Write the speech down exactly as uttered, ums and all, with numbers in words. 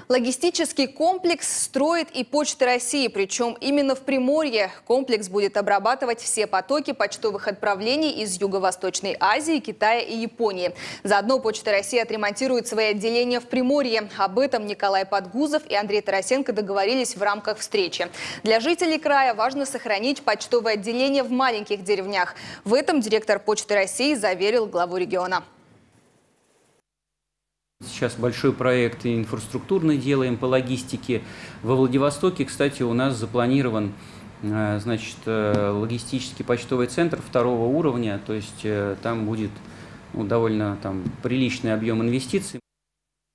Логистический комплекс строит и Почта России, причем именно в Приморье. Комплекс будет обрабатывать все потоки почтовых отправлений из Юго-Восточной Азии, Китая и Японии. Заодно Почта России отремонтирует свои отделения в Приморье. Об этом Николай Подгузов и Андрей Тарасенко договорились в рамках встречи. Для жителей края важно сохранить почтовые отделения в маленьких деревнях. В этом директор Почты России заверил главу региона. Сейчас большой проект инфраструктурный делаем по логистике. Во Владивостоке, кстати, у нас запланирован значит, логистический почтовый центр второго уровня. То есть там будет ну, довольно там, приличный объем инвестиций.